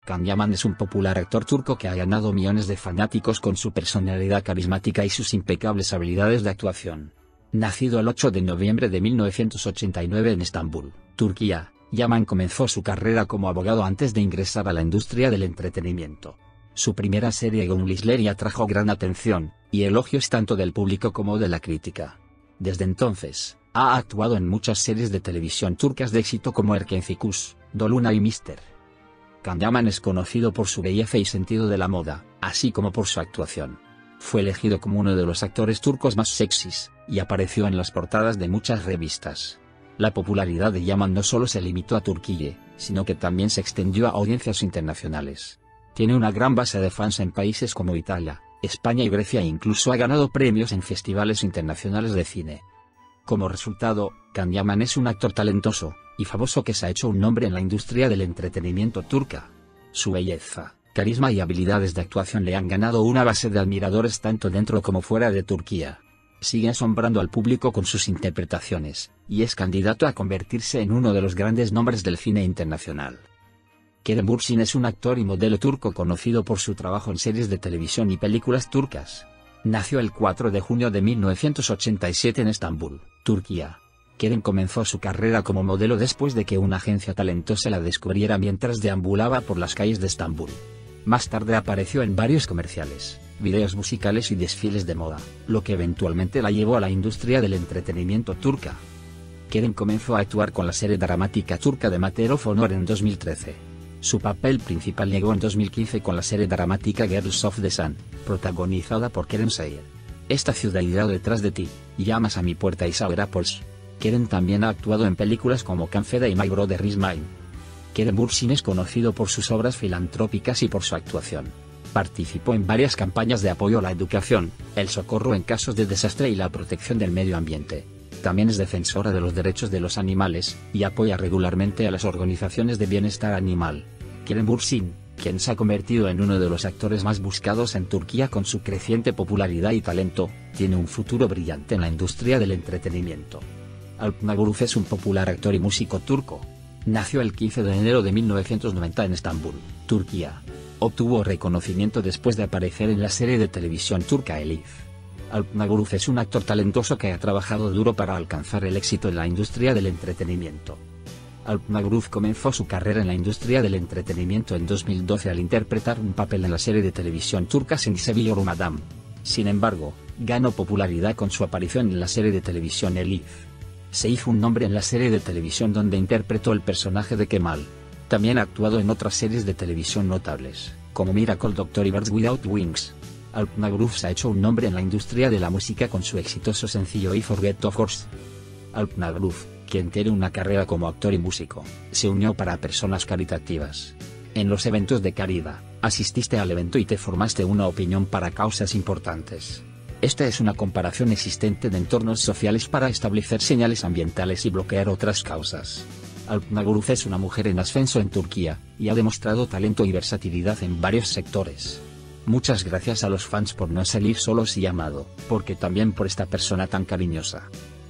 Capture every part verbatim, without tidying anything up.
Can Yaman es un popular actor turco que ha ganado millones de fanáticos con su personalidad carismática y sus impecables habilidades de actuación. Nacido el ocho de noviembre de mil novecientos ochenta y nueve en Estambul, Turquía, Yaman comenzó su carrera como abogado antes de ingresar a la industria del entretenimiento. Su primera serie Gönül atrajo gran atención, y elogios tanto del público como de la crítica. Desde entonces, ha actuado en muchas series de televisión turcas de éxito como Erkenfikus, Dolunay y míster Can Yaman es conocido por su belleza y sentido de la moda, así como por su actuación. Fue elegido como uno de los actores turcos más sexys, y apareció en las portadas de muchas revistas. La popularidad de Yaman no solo se limitó a Turquía, sino que también se extendió a audiencias internacionales. Tiene una gran base de fans en países como Italia, España y Grecia e incluso ha ganado premios en festivales internacionales de cine. Como resultado, Can Yaman es un actor talentoso y famoso que se ha hecho un nombre en la industria del entretenimiento turca. Su belleza, carisma y habilidades de actuación le han ganado una base de admiradores tanto dentro como fuera de Turquía. Sigue asombrando al público con sus interpretaciones, y es candidato a convertirse en uno de los grandes nombres del cine internacional. Kerem Bürsin es un actor y modelo turco conocido por su trabajo en series de televisión y películas turcas. Nació el cuatro de junio de mil novecientos ochenta y siete en Estambul, Turquía. Kerem comenzó su carrera como modelo después de que una agencia talentosa la descubriera mientras deambulaba por las calles de Estambul. Más tarde apareció en varios comerciales, videos musicales y desfiles de moda, lo que eventualmente la llevó a la industria del entretenimiento turca. Kerem comenzó a actuar con la serie dramática turca de Mater of Honor en dos mil trece. Su papel principal llegó en dos mil quince con la serie dramática Girls of the Sun, protagonizada por Kerem Sayer. Esta ciudad irá detrás de ti, llamas a mi puerta y Sour Apples. Kerem también ha actuado en películas como Canfeda y My Brother Is Mine. Kerem Bürsin es conocido por sus obras filantrópicas y por su actuación. Participó en varias campañas de apoyo a la educación, el socorro en casos de desastre y la protección del medio ambiente. También es defensora de los derechos de los animales, y apoya regularmente a las organizaciones de bienestar animal. Kerem Bürsin, quien se ha convertido en uno de los actores más buscados en Turquía con su creciente popularidad y talento, tiene un futuro brillante en la industria del entretenimiento. Alp Naguroğlu es un popular actor y músico turco. Nació el quince de enero de mil novecientos noventa en Estambul, Turquía. Obtuvo reconocimiento después de aparecer en la serie de televisión turca Elif. Alp Naguroğlu es un actor talentoso que ha trabajado duro para alcanzar el éxito en la industria del entretenimiento. Alp Naguroğlu comenzó su carrera en la industria del entretenimiento en dos mil doce al interpretar un papel en la serie de televisión turca Seni Seviyorum Adam. Sin embargo, ganó popularidad con su aparición en la serie de televisión Elif. Se hizo un nombre en la serie de televisión donde interpretó el personaje de Kemal. También ha actuado en otras series de televisión notables, como Miracle Doctor y Birds Without Wings. Alp Naguroğlu se ha hecho un nombre en la industria de la música con su exitoso sencillo I Forget Of Course. Alp Naguroğlu, quien tiene una carrera como actor y músico, se unió para personas caritativas. En los eventos de caridad, asististe al evento y te formaste una opinión para causas importantes. Esta es una comparación existente de entornos sociales para establecer señales ambientales y bloquear otras causas. Alp Naguroğlu es una mujer en ascenso en Turquía, y ha demostrado talento y versatilidad en varios sectores. Muchas gracias a los fans por no salir solos y amado, porque también por esta persona tan cariñosa.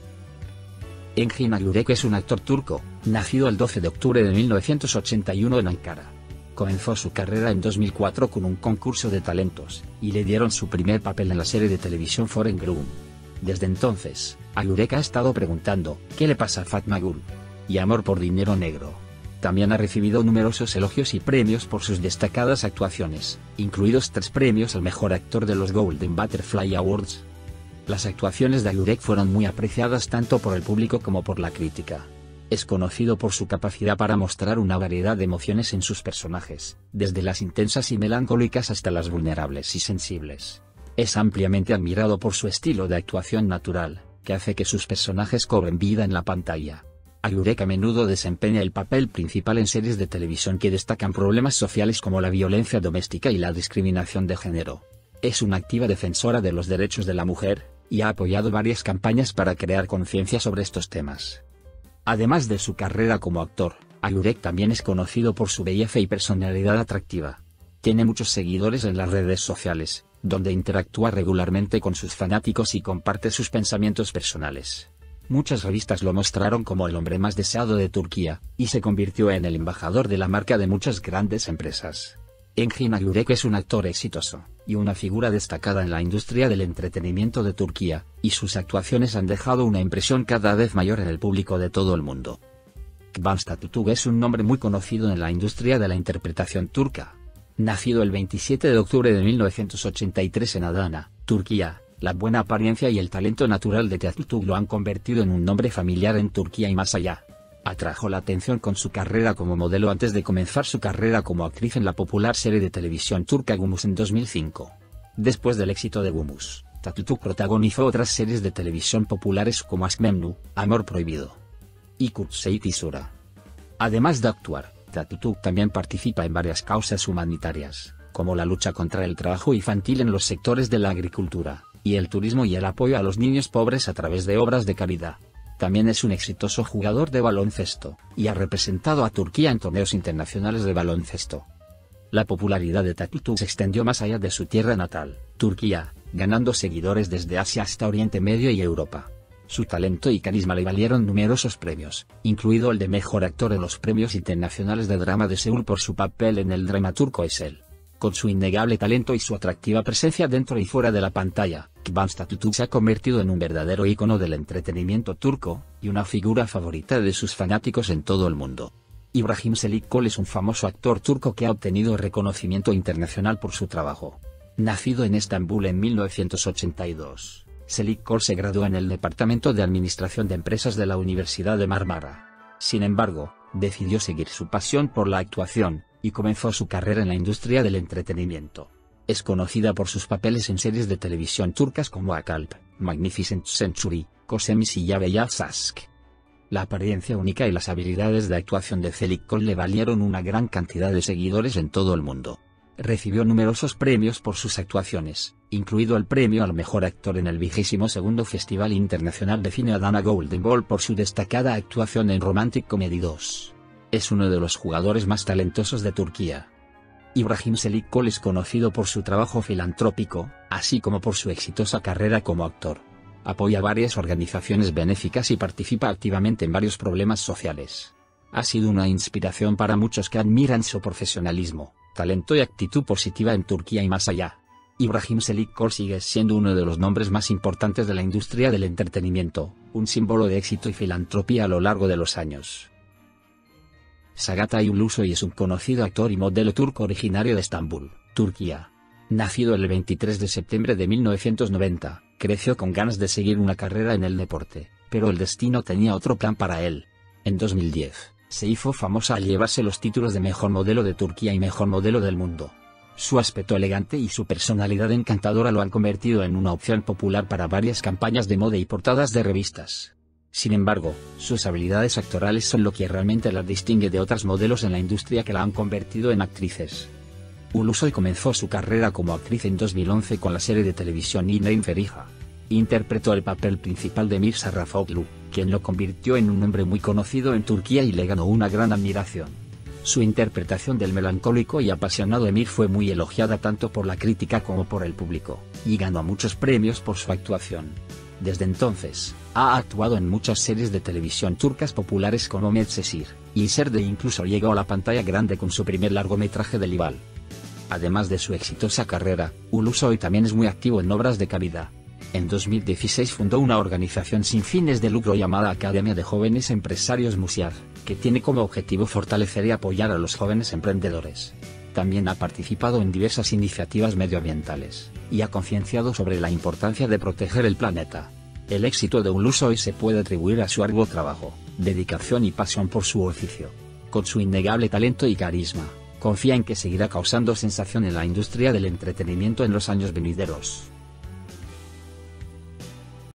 Engin Akyürek es un actor turco, nacido el doce de octubre de mil novecientos ochenta y uno en Ankara. Comenzó su carrera en dos mil cuatro con un concurso de talentos, y le dieron su primer papel en la serie de televisión Foreign Groom. Desde entonces, Akyürek ha estado preguntando, ¿qué le pasa a Fatma Gül? Y amor por dinero negro. También ha recibido numerosos elogios y premios por sus destacadas actuaciones, incluidos tres premios al mejor actor de los Golden Butterfly Awards. Las actuaciones de Akyürek fueron muy apreciadas tanto por el público como por la crítica. Es conocido por su capacidad para mostrar una variedad de emociones en sus personajes, desde las intensas y melancólicas hasta las vulnerables y sensibles. Es ampliamente admirado por su estilo de actuación natural, que hace que sus personajes cobren vida en la pantalla. Akyürek a menudo desempeña el papel principal en series de televisión que destacan problemas sociales como la violencia doméstica y la discriminación de género. Es una activa defensora de los derechos de la mujer, y ha apoyado varias campañas para crear conciencia sobre estos temas. Además de su carrera como actor, Akyürek también es conocido por su belleza y personalidad atractiva. Tiene muchos seguidores en las redes sociales, donde interactúa regularmente con sus fanáticos y comparte sus pensamientos personales. Muchas revistas lo mostraron como el hombre más deseado de Turquía, y se convirtió en el embajador de la marca de muchas grandes empresas. Engin Akyürek es un actor exitoso, y una figura destacada en la industria del entretenimiento de Turquía, y sus actuaciones han dejado una impresión cada vez mayor en el público de todo el mundo. Kıvanç Tatlıtuğ es un nombre muy conocido en la industria de la interpretación turca. Nacido el veintisiete de octubre de mil novecientos ochenta y tres en Adana, Turquía, la buena apariencia y el talento natural de Tatlıtuğ lo han convertido en un nombre familiar en Turquía y más allá. Atrajo la atención con su carrera como modelo antes de comenzar su carrera como actriz en la popular serie de televisión turca Gümüş en dos mil cinco. Después del éxito de Gümüş, Tatlıtuğ protagonizó otras series de televisión populares como Aşk Memnu, Amor Prohibido y Kürtçe Sura. Además de actuar, Tatlıtuğ también participa en varias causas humanitarias, como la lucha contra el trabajo infantil en los sectores de la agricultura, y el turismo y el apoyo a los niños pobres a través de obras de caridad. También es un exitoso jugador de baloncesto, y ha representado a Turquía en torneos internacionales de baloncesto. La popularidad de Tatlıtuğ se extendió más allá de su tierra natal, Turquía, ganando seguidores desde Asia hasta Oriente Medio y Europa. Su talento y carisma le valieron numerosos premios, incluido el de Mejor Actor en los Premios Internacionales de Drama de Seúl por su papel en el drama turco Ezel. Con su innegable talento y su atractiva presencia dentro y fuera de la pantalla, Kıvanç Tatlıtuğ se ha convertido en un verdadero ícono del entretenimiento turco, y una figura favorita de sus fanáticos en todo el mundo. İbrahim Çelikkol es un famoso actor turco que ha obtenido reconocimiento internacional por su trabajo. Nacido en Estambul en mil novecientos ochenta y dos, Çelikkol se graduó en el Departamento de Administración de Empresas de la Universidad de Marmara. Sin embargo, decidió seguir su pasión por la actuación, y comenzó su carrera en la industria del entretenimiento. Es conocida por sus papeles en series de televisión turcas como Akalp, Magnificent Century, Kosemis y Ya Beyaz Aşk. La apariencia única y las habilidades de actuación de Çelikkol le valieron una gran cantidad de seguidores en todo el mundo. Recibió numerosos premios por sus actuaciones, incluido el premio al mejor actor en el vigésimo segundo Festival Internacional de Cine Adana Golden Ball por su destacada actuación en Romantic Comedy dos. Es uno de los jugadores más talentosos de Turquía. İbrahim Çelikkol es conocido por su trabajo filantrópico, así como por su exitosa carrera como actor. Apoya varias organizaciones benéficas y participa activamente en varios problemas sociales. Ha sido una inspiración para muchos que admiran su profesionalismo, talento y actitud positiva en Turquía y más allá. İbrahim Çelikkol sigue siendo uno de los nombres más importantes de la industria del entretenimiento, un símbolo de éxito y filantropía a lo largo de los años. Çağatay Ulusoy es un conocido actor y modelo turco originario de Estambul, Turquía. Nacido el veintitrés de septiembre de mil novecientos noventa, creció con ganas de seguir una carrera en el deporte, pero el destino tenía otro plan para él. En dos mil diez, se hizo famosa al llevarse los títulos de Mejor Modelo de Turquía y Mejor Modelo del Mundo. Su aspecto elegante y su personalidad encantadora lo han convertido en una opción popular para varias campañas de moda y portadas de revistas. Sin embargo, sus habilidades actorales son lo que realmente la distingue de otras modelos en la industria que la han convertido en actrices. Ulusoy comenzó su carrera como actriz en dos mil once con la serie de televisión Yine Feriha. Interpretó el papel principal de Mir Sarrafoğlu, quien lo convirtió en un hombre muy conocido en Turquía y le ganó una gran admiración. Su interpretación del melancólico y apasionado Emir fue muy elogiada tanto por la crítica como por el público, y ganó muchos premios por su actuación. Desde entonces, ha actuado en muchas series de televisión turcas populares como Medcezir y Serde e incluso llegó a la pantalla grande con su primer largometraje de Lival. Además de su exitosa carrera, Ulusoy también es muy activo en obras de caridad. En dos mil dieciséis fundó una organización sin fines de lucro llamada Academia de Jóvenes Empresarios Musiar, que tiene como objetivo fortalecer y apoyar a los jóvenes emprendedores. También ha participado en diversas iniciativas medioambientales, y ha concienciado sobre la importancia de proteger el planeta. El éxito de Ulusoy se puede atribuir a su arduo trabajo, dedicación y pasión por su oficio. Con su innegable talento y carisma, confía en que seguirá causando sensación en la industria del entretenimiento en los años venideros.